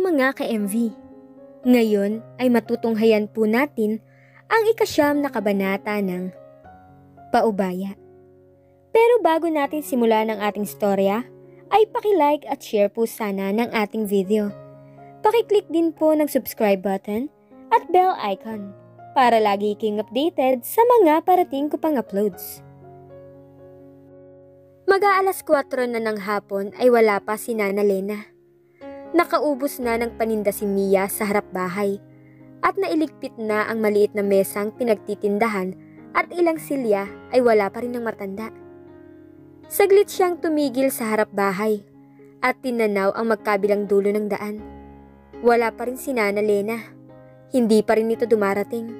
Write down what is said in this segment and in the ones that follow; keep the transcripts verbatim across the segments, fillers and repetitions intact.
mga ka-M V. Ngayon ay matutunghayan po natin ang ikasyam na kabanata ng Paubaya. Pero bago natin simulan ang ating storya, ay paki-like at share po sana ng ating video. Paki-click din po ng subscribe button at bell icon para lagi kayong updated sa mga parating ko pang uploads. Mag-aalas kwatro na ng hapon ay wala pa si Nana Lena. Nakaubos na ng paninda si Mia sa harap bahay at nailigpit na ang maliit na mesang pinagtitindahan at ilang silya ay wala pa rin ng matanda. Saglit siyang tumigil sa harap bahay at tinanaw ang magkabilang dulo ng daan. Wala pa rin si Nana Lena. Hindi pa rin ito dumarating.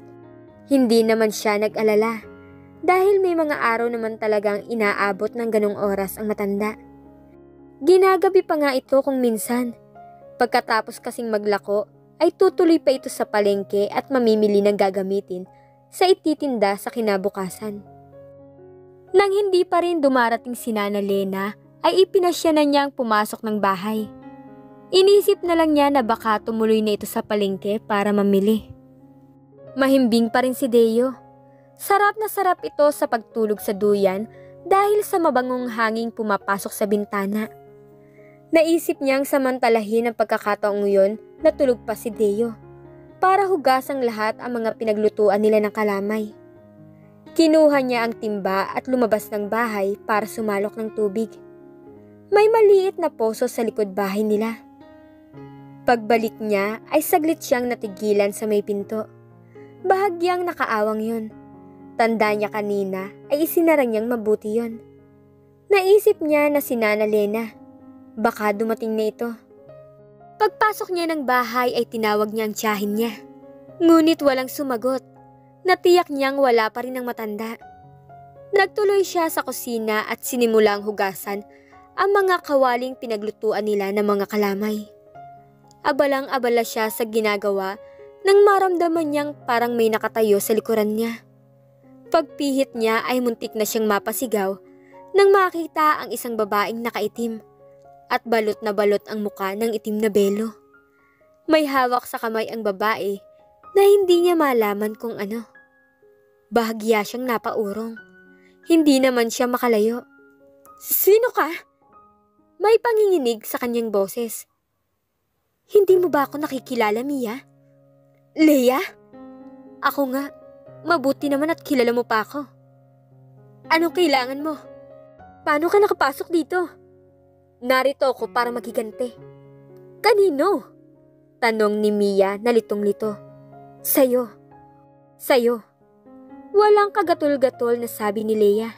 Hindi naman siya nag-alala dahil may mga araw naman talagang inaabot ng ganong oras ang matanda. Ginagabi pa nga ito kung minsan. Pagkatapos kasing maglako ay tutuloy pa ito sa palengke at mamimili ng gagamitin sa ititinda sa kinabukasan. Nang hindi pa rin dumarating si Nana Lena ay ipinasya na niyang pumasok ng bahay. Inisip na lang niya na baka tumuloy na ito sa palengke para mamili. Mahimbing pa rin si Deo. Sarap na sarap ito sa pagtulog sa duyan dahil sa mabangong hanging pumapasok sa bintana. Naisip niyang samantalahin ang pagkakataong yun na tulog pa si Deo para hugasang lahat ang mga pinaglutuan nila ng kalamay. Kinuha niya ang timba at lumabas ng bahay para sumalok ng tubig. May maliit na poso sa likod bahay nila. Pagbalik niya ay saglit siyang natigilan sa may pinto. Bahagyang nakaawang yun. Tanda niya kanina ay isinara niyang mabuti yun. Naisip niya na si Nana Lena. Baka dumating na ito. Pagpasok niya ng bahay ay tinawag niya ang tiyahin niya. Ngunit walang sumagot. Natiyak niyang wala pa rin ang matanda. Nagtuloy siya sa kusina at sinimulang hugasan ang mga kawaling pinaglutuan nila ng mga kalamay. Abalang-abala siya sa ginagawa nang maramdaman niyang parang may nakatayo sa likuran niya. Pagpihit niya ay muntik na siyang mapasigaw nang makita ang isang babaeng nakaitim. At balot na balot ang muka ng itim na belo. May hawak sa kamay ang babae na hindi niya malaman kung ano. Bahagya siyang napaurong. Hindi naman siya makalayo. Sino ka? May panginginig sa kanyang boses. Hindi mo ba ako nakikilala, Mia? Leia? Ako nga. Mabuti naman at kilala mo pa ako. Anong kailangan mo? Paano ka nakapasok dito? Narito ako para maghiganti. Kanino? Tanong ni Mia na litong-lito. Sayo. Sayo. Walang kagatul-gatol na sabi ni Leia.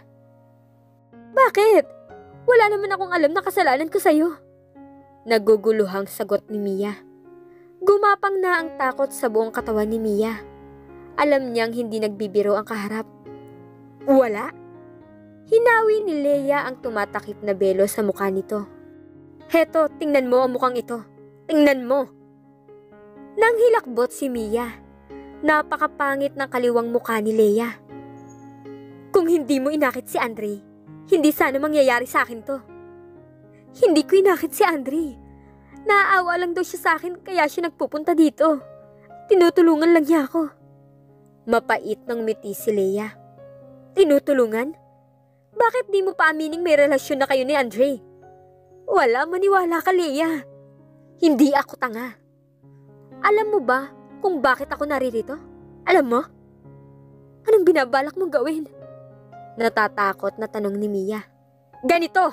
Bakit? Wala naman akong alam na kasalanan ko sayo. Naguguluhang sagot ni Mia. Gumapang na ang takot sa buong katawan ni Mia. Alam niyang hindi nagbibiro ang kaharap. Wala. Hinawi ni Leia ang tumatakip na belo sa mukha nito. Heto, tingnan mo ang mukhang ito. Tingnan mo. Nang hilakbot si Mia, napakapangit ng kaliwang mukha ni Leia. Kung hindi mo inakit si Andre, hindi sana mangyayari sa akin to. Hindi ko inakit si Andre. Naaawa lang daw siya sa akin kaya siya nagpupunta dito. Tinutulungan lang niya ako. Mapait ng miti si Leia. Tinutulungan? Bakit di mo pa amining may relasyon na kayo ni Andre? Wala, maniwala ka, Leia. Hindi ako tanga. Alam mo ba kung bakit ako naririto? Alam mo? Anong binabalak mong gawin? Natatakot na tanong ni Mia. Ganito!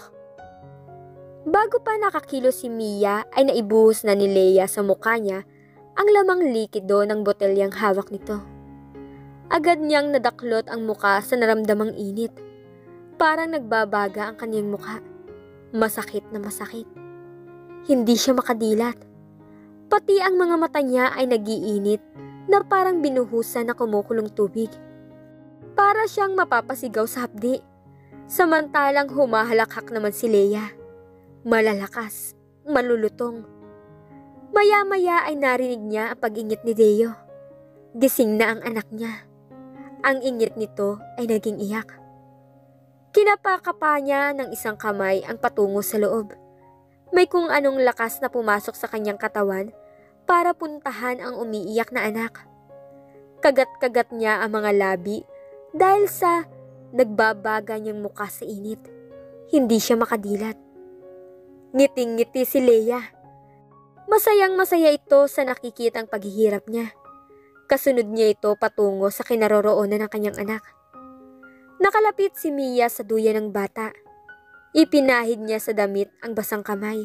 Bago pa nakakilo si Mia ay naibuhos na ni Leia sa mukha niya ang lamang likido ng botelyang hawak nito. Agad niyang nadaklot ang mukha sa naramdamang init. Parang nagbabaga ang kanyang mukha. Masakit na masakit. Hindi siya makadilat. Pati ang mga mata niya ay nagiinit na parang binuhusan na kumukulong tubig. Para siyang mapapasigaw sa hapdi. Samantalang humahalakhak naman si Leia. Malalakas, malulutong. Maya-maya ay narinig niya ang pag-ingit ni Deo. Gising na ang anak niya. Ang ingit nito ay naging iyak. Kinapakapa niya ng isang kamay ang patungo sa loob. May kung anong lakas na pumasok sa kanyang katawan para puntahan ang umiiyak na anak. Kagat-kagat niya ang mga labi dahil sa nagbabaga niyang mukha sa init. Hindi siya makadilat. Ngiting-ngiti si Leia. Masayang masaya ito sa nakikitang paghihirap niya. Kasunod niya ito patungo sa kinaroroonan ng kanyang anak. Nakalapit si Mia sa duyan ng bata. Ipinahid niya sa damit ang basang kamay.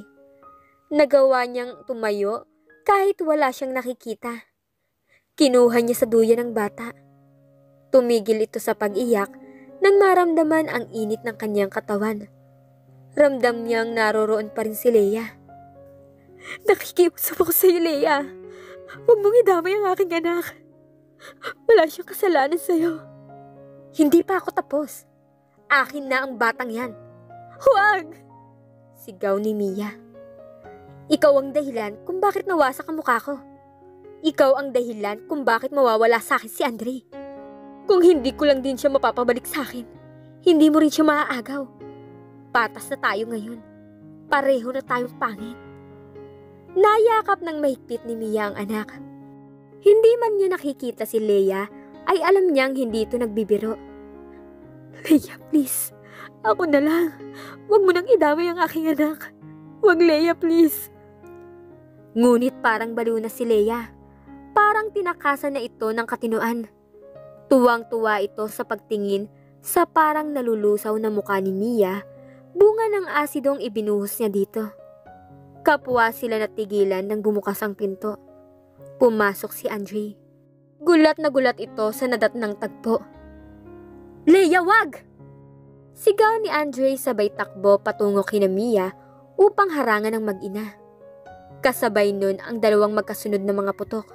Nagawa niyang tumayo kahit wala siyang nakikita. Kinuha niya sa duyan ng bata. Tumigil ito sa pag-iyak nang maramdaman ang init ng kanyang katawan. Ramdam niyang naroroon pa rin si Leia. Nakikiusap ako sa iyo, Leia. Huwag mong idamay ang aking anak. Wala siyang kasalanan sa iyo. Hindi pa ako tapos. Akin na ang batang yan. Huwag! Sigaw ni Mia. Ikaw ang dahilan kung bakit nawasak ang mukha ko. Ikaw ang dahilan kung bakit mawawala sa akin si Andre. Kung hindi ko lang din siya mapapabalik sa akin, hindi mo rin siya maaagaw. Patas na tayo ngayon. Pareho na tayong pangit. Nayakap ng mahigpit ni Mia ang anak. Hindi man niya nakikita si Leia, ay alam niyang hindi ito nagbibiro. Leia, please. Ako na lang. Huwag mo nang idamay ang aking anak. Huwag, Leia, please. Ngunit parang baliw na si Leia. Parang tinakasan na ito ng katinuan. Tuwang-tuwa ito sa pagtingin sa parang nalulusaw na mukha ni Mia, bunga ng asidong ibinuhos niya dito. Kapwa sila natigilan nang bumukas ang pinto. Pumasok si Andre. Gulat na gulat ito sa nadatnang tagpo. Leia, wag! Sigaw ni Andre sabay takbo patungo kina Mia upang harangan ang mag-ina. Kasabay nun ang dalawang magkasunod na mga putok.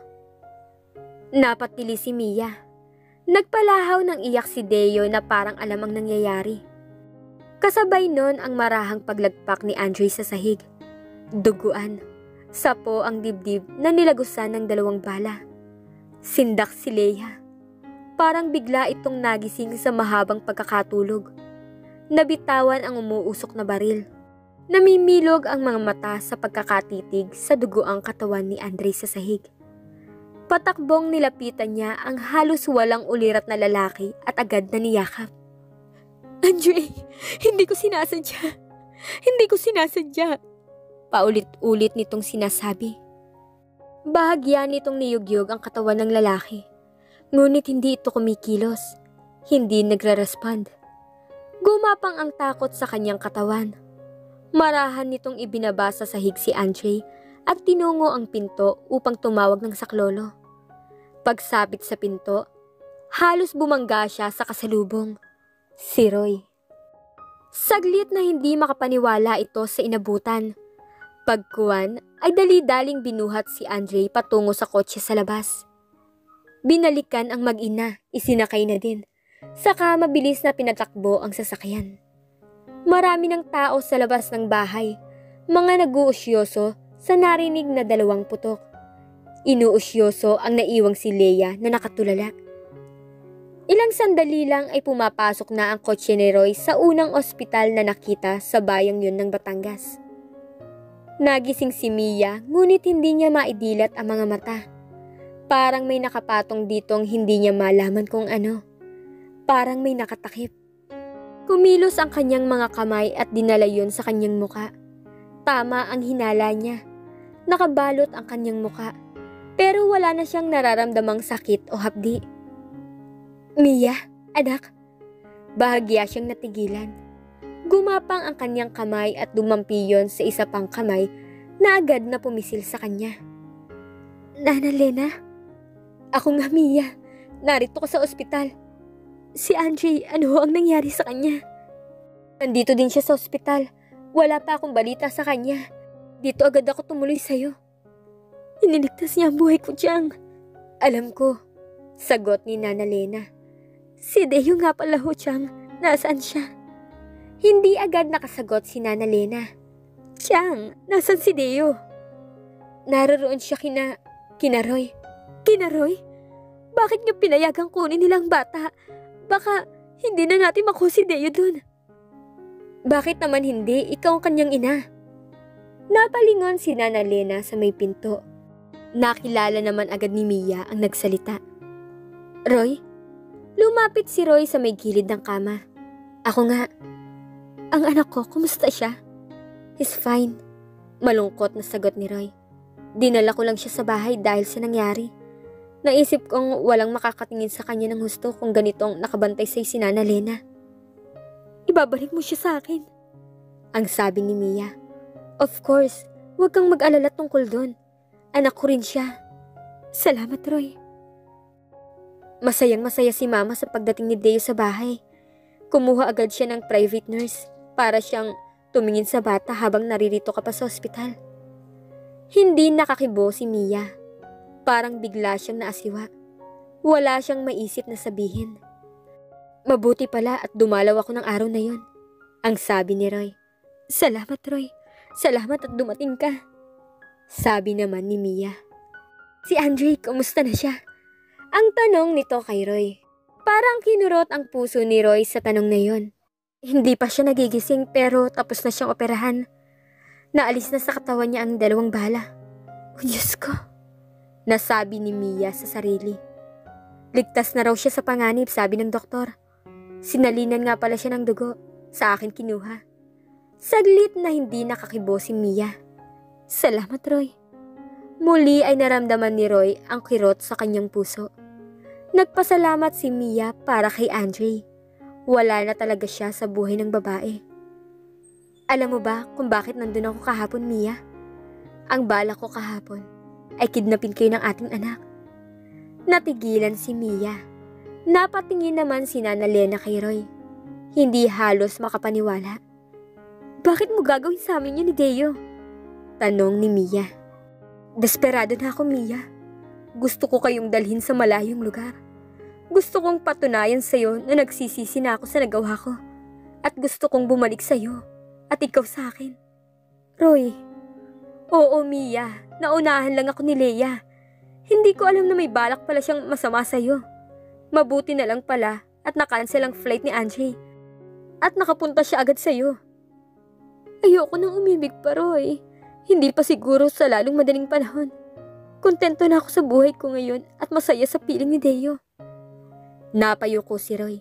Napatili si Mia. Nagpalahaw ng iyak si Deo na parang alam ang nangyayari. Kasabay nun ang marahang paglagpak ni Andre sa sahig. Duguan. Sapo ang dibdib na nilagusan ng dalawang bala. Sindak si Leia. Parang bigla itong nagising sa mahabang pagkakatulog. Nabitawan ang umuusok na baril. Namimilog ang mga mata sa pagkakatitig sa dugoang katawan ni Andre sa sahig. Patakbong nilapitan niya ang halos walang ulirat na lalaki at agad na niyakap. Andre, hindi ko sinasadya. Hindi ko sinasadya. Paulit-ulit nitong sinasabi. Bahagya nitong niyugyog ang katawan ng lalaki. Ngunit hindi ito kumikilos. Hindi nagre-respond. Gumapang ang takot sa kanyang katawan. Marahan nitong ibinaba sa sahig si Andre at tinungo ang pinto upang tumawag ng saklolo. Pagsapit sa pinto, halos bumangga siya sa kasalubong. Si Roy. Saglit na hindi makapaniwala ito sa inabutan. Pagkuwan ay dali-daling binuhat si Andre patungo sa kotse sa labas. Binalikan ang mag-ina, isinakay na din. Saka mabilis na pinatakbo ang sasakyan. Marami ng tao sa labas ng bahay, mga nag-uusyoso sa narinig na dalawang putok. Inuusyoso ang naiwang si Leia na nakatulala. Ilang sandali lang ay pumapasok na ang kotse ni Roy sa unang ospital na nakita sa bayang yun ng Batangas. Nagising si Mia ngunit hindi niya maidilat ang mga mata. Parang may nakapatong ditong hindi niya malaman kung ano. Parang may nakatakip. Kumilos ang kanyang mga kamay at dinala yun sa kanyang muka. Tama ang hinala niya. Nakabalot ang kanyang muka. Pero wala na siyang nararamdamang sakit o hapdi. Mia, anak. Bahagya siyang natigilan. Gumapang ang kanyang kamay at dumampi yon sa isa pang kamay na agad na pumisil sa kanya. Nana Lena? Ako nga, Mia. Narito ko sa ospital. Si Andre, ano ang nangyari sa kanya? Nandito din siya sa ospital. Wala pa akong balita sa kanya. Dito agad ako tumuloy sa'yo. Iniligtas niya ang buhay ko, Chang. Alam ko, sagot ni Nana Lena. Si Deo nga pala ho, Chang. Nasaan siya? Hindi agad nakasagot si Nana Lena. Chang, nasan si Deo? Naroroon siya kina... kina Roy. Kina Roy? Bakit niyo pinayagang kunin nilang bata? Baka hindi na natin makuha si Deo dun. Bakit naman hindi? Ikaw ang kanyang ina. Napalingon si Nana Lena sa may pinto. Nakilala naman agad ni Mia ang nagsalita. Roy? Lumapit si Roy sa may gilid ng kama. Ako nga. Ang anak ko, kumusta siya? He's fine. Malungkot na sagot ni Roy. Dinala ko lang siya sa bahay dahil sa nangyari. Naisip kong walang makakatingin sa kanya ng husto kung ganitong nakabantay sa'y si Nana Lena. Ibabalik mo siya sa akin. Ang sabi ni Mia. Of course, huwag kang mag-alala tungkol doon. Anak ko rin siya. Salamat, Roy. Masayang masaya si Mama sa pagdating ni Deo sa bahay. Kumuha agad siya ng private nurse para siyang tumingin sa bata habang naririto ka pa sa ospital. Hindi nakakibo si Mia. Parang bigla siyang naasiwa. Wala siyang maisip na sabihin. Mabuti pala at dumalaw ako ng araw na yon. Ang sabi ni Roy. Salamat, Roy. Salamat at dumating ka. Sabi naman ni Mia. Si Andre, kumusta na siya? Ang tanong nito kay Roy. Parang kinurot ang puso ni Roy sa tanong na yon. Hindi pa siya nagigising pero tapos na siyang operahan. Naalis na sa katawan niya ang dalawang bala. Oh, Diyos ko. Nasabi ni Mia sa sarili. Ligtas na raw siya sa panganib, sabi ng doktor. Sinalinan nga pala siya ng dugo. Sa akin kinuha. Saglit na hindi nakakibo si Mia. Salamat, Roy. Muli ay naramdaman ni Roy ang kirot sa kanyang puso. Nagpasalamat si Mia para kay Andre. Wala na talaga siya sa buhay ng babae. Alam mo ba kung bakit nandun ako kahapon, Mia? Ang bala ko kahapon ay kidnapin kayo ng ating anak. Natigilan si Mia. Napatingin naman si Nana Lena kay Roy. Hindi halos makapaniwala. Bakit mo gagawin sa amin yun ni Deo? Tanong ni Mia. Desperado na ako, Mia. Gusto ko kayong dalhin sa malayong lugar. Gusto kong patunayan sa'yo na nagsisisi na ako sa nagawa ko. At gusto kong bumalik sa'yo. At ikaw sa akin. Roy. Oo, Mia. Naunahan lang ako ni Leia. Hindi ko alam na may balak pala siyang masama sa'yo. Mabuti na lang pala at nakancel ang flight ni Andre. At nakapunta siya agad sa'yo. Ayoko nang umibig pa, Roy. Hindi pa siguro sa lalong madaling panahon. Kontento na ako sa buhay ko ngayon at masaya sa piling ni Deo. Napayuko si Roy.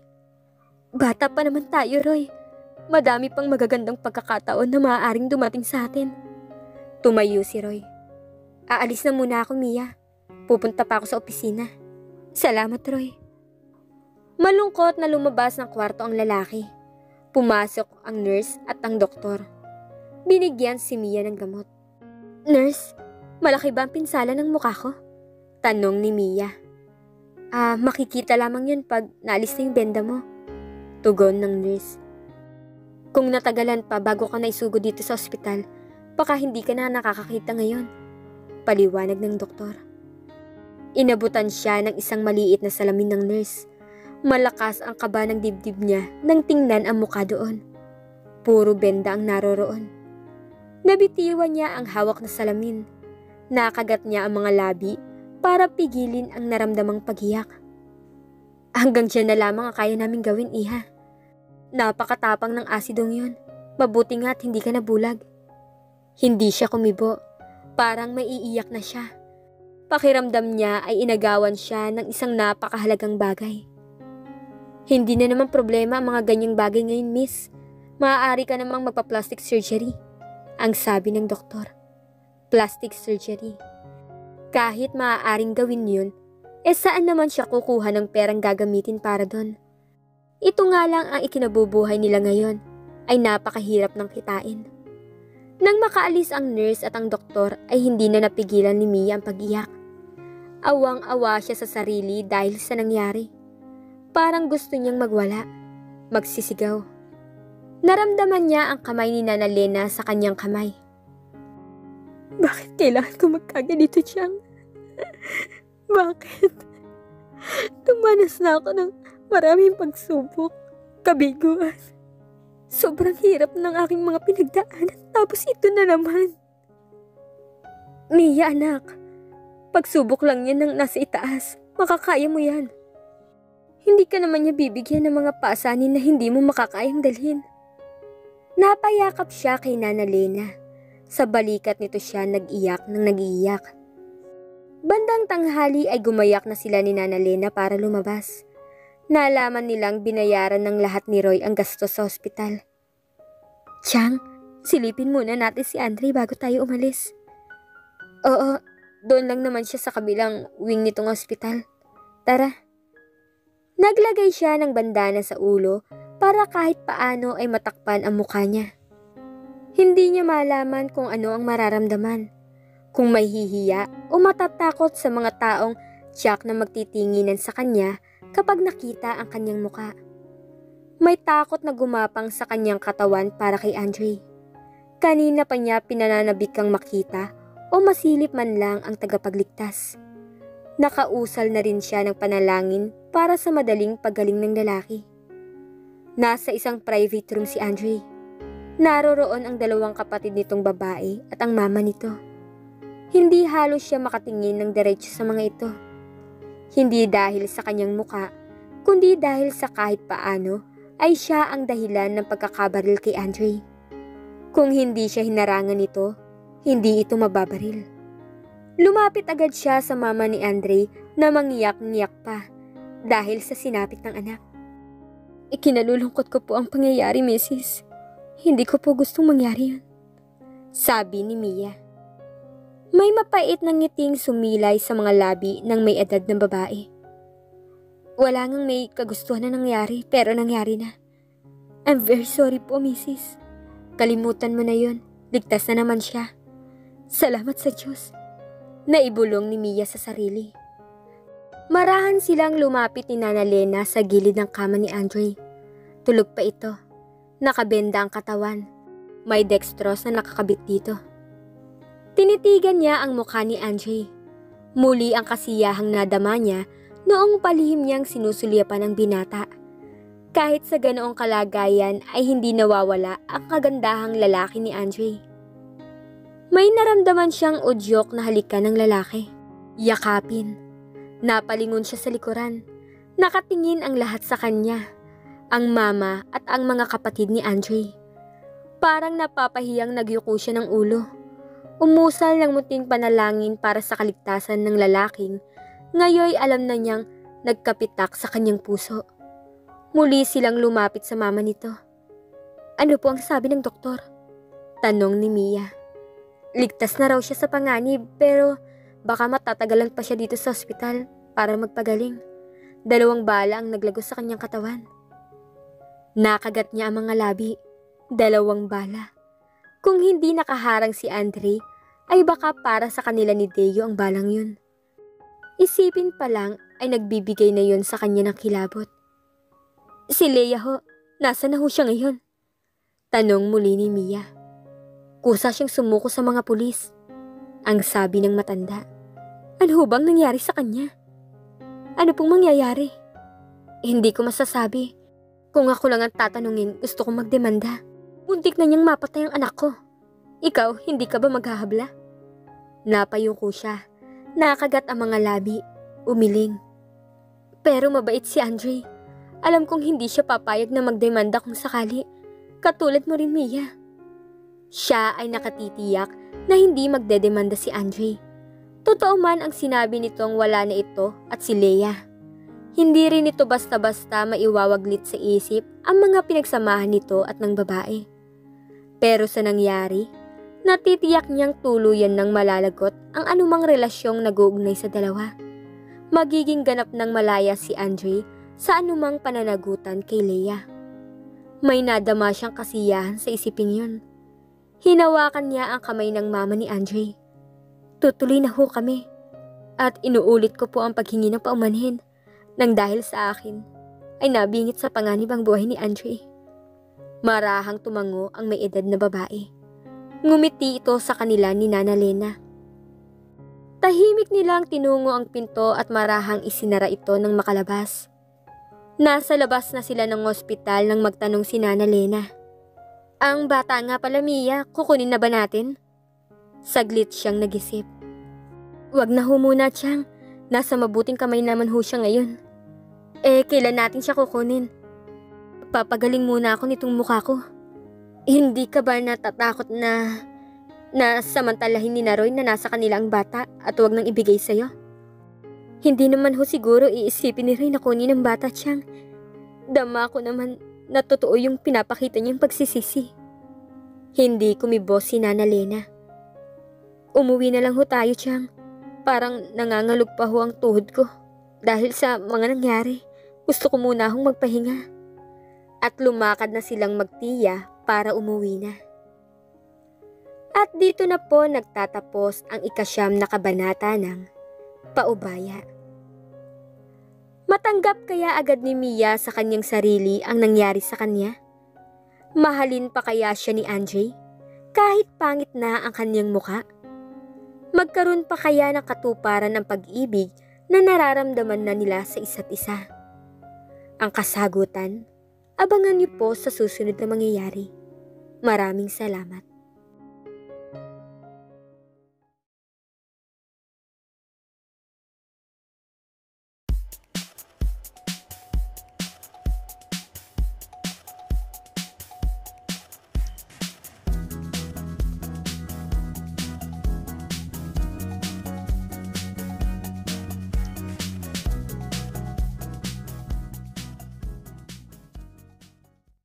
Bata pa naman tayo, Roy. Madami pang magagandang pagkakataon na maaaring dumating sa atin. Tumayo si Roy. Aalis na muna ako, Mia. Pupunta pa ako sa opisina. Salamat, Roy. Malungkot na lumabas ng kwarto ang lalaki. Pumasok ang nurse at ang doktor. Binigyan si Mia ng gamot. Nurse, malaki ba ang pinsala ng mukha ko? Tanong ni Mia. Ah, makikita lamang yun pag naalis na yung benda mo. Tugon ng nurse. Kung natagalan pa bago ka naisugo dito sa ospital, baka hindi ka na nakakakita ngayon. Paliwanag ng doktor. Inabutan siya ng isang maliit na salamin ng nurse. Malakas ang kaba ng dibdib niya nang tingnan ang mukha doon. Puro benda ang naroroon. Nabitiwan niya ang hawak na salamin. Nakagat niya ang mga labi para pigilin ang naramdamang paghiyak. Hanggang dyan na lamang ang kaya naming gawin, Iha. Napakatapang ng asidong yun. Mabuti nga't hindi ka nabulag. Hindi siya kumibo. Parang maiiyak na siya. Pakiramdam niya ay inagawan siya ng isang napakahalagang bagay. Hindi na naman problema ang mga ganyang bagay ngayon, miss. Maaari ka namang magpa-plastic surgery. Ang sabi ng doktor. Plastic surgery. Kahit maaaring gawin yun, eh saan naman siya kukuha ng perang gagamitin para doon? Ito nga lang ang ikinabubuhay nila ngayon, ay napakahirap ng kitain. Nang makaalis ang nurse at ang doktor ay hindi na napigilan ni Mia ang pag-iyak. Awang-awa siya sa sarili dahil sa nangyari. Parang gusto niyang magwala, magsisigaw. Naramdaman niya ang kamay ni Nana Lena sa kanyang kamay. Bakit kailangan ko magkaganito, Chang? Bakit? Tumanas na ako ng maraming pagsubok, kabiguan. Sobrang hirap ng aking mga pinagdaanan, tapos ito na naman. Mia, anak, pagsubok lang yan ng nasa itaas. Makakaya mo yan. Hindi ka naman niya bibigyan ng mga pasanin na hindi mo makakayang dalhin. Napayakap siya kay Nana Lena. Sa balikat nito siya nag-iyak ng nag-iiyak. Bandang tanghali ay gumayak na sila ni Nana Lena para lumabas. Nalaman nilang binayaran ng lahat ni Roy ang gastos sa ospital. Chang, silipin muna natin si Andre bago tayo umalis. Oo, doon lang naman siya sa kabilang wing nitong ospital. Tara. Naglagay siya ng bandana sa ulo para kahit paano ay matakpan ang mukha niya. Hindi niya malaman kung ano ang mararamdaman. Kung may hihiya o matatakot sa mga taong tiyak na magtitinginan sa kanya kapag nakita ang kanyang muka. May takot na gumapang sa kanyang katawan para kay Andre. Kanina pa niya pinananabik kang makita o masilip man lang ang tagapagligtas. Nakausal na rin siya ng panalangin para sa madaling paggaling ng lalaki. Nasa isang private room si Andre. Naroroon ang dalawang kapatid nitong babae at ang mama nito. Hindi halos siya makatingin ng diretso sa mga ito. Hindi dahil sa kanyang muka, kundi dahil sa kahit paano ay siya ang dahilan ng pagkakabaril kay Andre. Kung hindi siya hinarangan nito, hindi ito mababaril. Lumapit agad siya sa mama ni Andre na mangiyak-ngiyak pa dahil sa sinapit ng anak. Ikinalulungkot ko po ang pangyayari, Missus Hindi ko po gustong mangyari yun, sabi ni Mia. May mapait na ngiting sumilay sa mga labi ng may edad na babae. Wala ngang may kagustuhan na nangyari pero nangyari na. I'm very sorry po, Missus Kalimutan mo na yun. Ligtas na naman siya. Salamat sa Diyos. Naibulong ni Mia sa sarili. Marahan silang lumapit ni Nana Lena sa gilid ng kama ni Andre. Tulog pa ito. Nakabenda ang katawan. May dextrose na nakakabit dito. Tinitigan niya ang mukha ni Andre. Muli ang kasiyahang nadama niya noong palihim niyang sinusulyapan ang binata. Kahit sa ganoong kalagayan ay hindi nawawala ang kagandahang lalaki ni Andre. May naramdaman siyang udyok na halikan ng lalaki. Yakapin. Napalingon siya sa likuran. Nakatingin ang lahat sa kanya. Ang mama at ang mga kapatid ni Andre. Parang napapahiyang nagyuko siya ng ulo. Umusal ng munting panalangin para sa kaligtasan ng lalaking. Ngayoy alam na niyang nagkapitak sa kanyang puso. Muli silang lumapit sa mama nito. Ano po ang sabi ng doktor? Tanong ni Mia. Ligtas na raw siya sa panganib pero baka matatagalan pa siya dito sa ospital para magpagaling. Dalawang bala ang naglagos sa kanyang katawan. Nakagat niya ang mga labi. Dalawang bala. Kung hindi nakaharang si Andre, ay baka para sa kanila ni Deo ang balang yun. Isipin pa lang ay nagbibigay na yun sa kanya ng kilabot. Si Leia ho, nasa na ho siya ngayon? Tanong muli ni Mia. Kusa siyang sumuko sa mga pulis. Ang sabi ng matanda. Ano bang nangyari sa kanya? Ano pong mangyayari? Eh, hindi ko masasabi. Kung ako lang ang tatanungin, gusto kong magdemanda. Muntik na niyang mapatay ang anak ko. Ikaw, hindi ka ba maghahabla? Napayuko siya. Nakagat ang mga labi. Umiling. Pero mabait si Andre. Alam kong hindi siya papayag na magdemanda kung sakali. Katulad mo rin, Mia. Siya ay nakatitiyak na hindi magdedemanda si Andre. Totoo man ang sinabi nitong wala na ito at si Leia. Hindi rin ito basta-basta maiwawaglit sa isip ang mga pinagsamahan nito at ng babae. Pero sa nangyari, natitiyak niyang tuluyan ng malalagot ang anumang relasyong nag-uugnay sa dalawa. Magiging ganap ng malaya si Andre sa anumang pananagutan kay Leia. May nadama siyang kasiyahan sa isiping yun. Hinawakan niya ang kamay ng mama ni Andre. Tutuloy na ho kami. At inuulit ko po ang paghingi ng paumanhin nang dahil sa akin ay nabingit sa panganib ang buhay ni Andre. Marahang tumango ang may edad na babae. Ngumiti ito sa kanila ni Nana Lena. Tahimik nilang tinungo ang pinto at marahang isinara ito nang makalabas. Nasa labas na sila ng ospital nang magtanong si Nana Lena. Ang bata nga pala, Mia, kukunin na ba natin? Saglit siyang nagisip. Wag na ho muna, Chang. Nasa mabuting kamay naman ho siya ngayon. Eh, kailan natin siya kukunin? Papagaling muna ako nitong mukha ko. Hindi ka ba natatakot na Na samantalahin ni Naroy na nasa kanila ang bata at huwag nang ibigay sa'yo? Hindi naman ho siguro iisipin ni Roy na kunin ng bata, Chang. Dama ko naman na totoo yung pinapakita niyang pagsisisi. Hindi kumibo si Nana Lena. Umuwi na lang ho tayo, Chang. Parang nangangalog pa ho ang tuhod ko. Dahil sa mga nangyari, gusto ko muna hong magpahinga. At lumakad na silang magtiya para umuwi na. At dito na po nagtatapos ang ikasyam na kabanata ng Paubaya. Matanggap kaya agad ni Mia sa kanyang sarili ang nangyari sa kanya? Mahalin pa kaya siya ni Andre kahit pangit na ang kanyang muka? Magkaroon pa kaya ng katuparan ng pag-ibig na nararamdaman na nila sa isa't isa? Ang kasagutan, abangan niyo po sa susunod na mangyayari. Maraming salamat.